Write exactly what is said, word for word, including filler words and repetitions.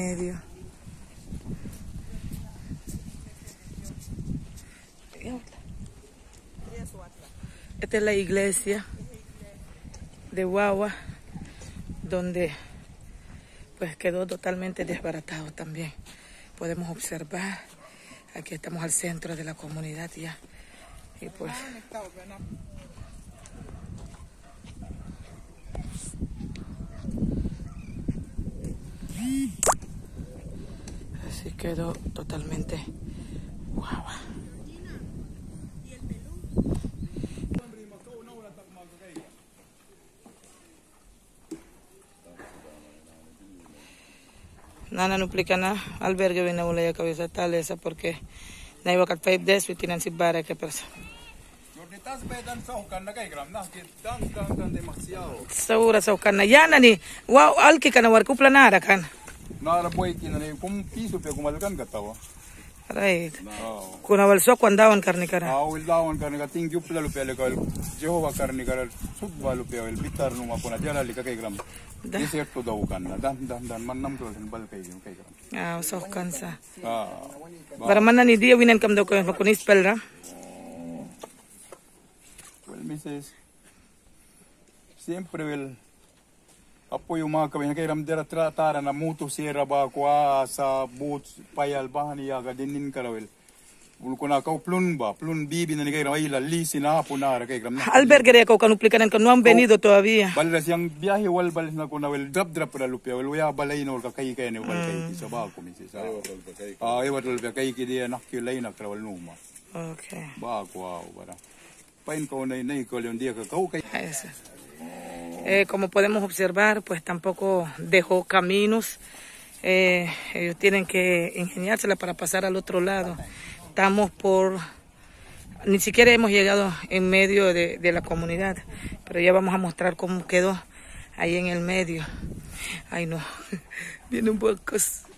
medio. Esta es la iglesia de Guagua, donde pues quedó totalmente desbaratado también. Podemos observar, aquí estamos al centro de la comunidad ya. Y pues así quedó totalmente Guagua. Nana no explica nada, albergue viene a la cabeza tal esa porque no iba a caer de eso y tienen sin barra que pasa. Segura sa kana yana ni wow alki kana war kupla nara kan. Nara boy kina ni kum piso pe kumalkan katawa. Right. Kuna wal sok wandawan karni kara. Ah wil dawan karni ka ting jupla lu pe le kal Jehova karni kara subba lu pe el bitar nu ma kuna jala li ka kay gram. Desert to daw kan dan dan dan manam to sen bal kay kay gram. Ah sok kansa. Ah. Para mana ni dia winan kam daw ko kunis pelra. Well misses siempre el apoyo mga kami na kay ram dera tratara na mutu sira ba kwa sa boots payal bahani ya ga dinin karawel. Kuna kau plun ba, plun bibi na ni kay ramay lisi na punara kay ram. Albergue ko kanuplikan kan no han venido todavía. Balas yang biyahe wal balas na kuna wel drop drop ra lupia wel ya balay no ka kay kay ne wal kay sa ba ko mi sa. Ah ay watul pa kay ki dia nak kilay na krawal numa. Okay. Ba ko bara. Pain ko na nay ko leon dia ka kau kay. Eh, como podemos observar, pues tampoco dejó caminos. Eh, ellos tienen que ingeniársela para pasar al otro lado. Estamos por... Ni siquiera hemos llegado en medio de, de la comunidad, pero ya vamos a mostrar cómo quedó ahí en el medio. Ay no, viene un poco...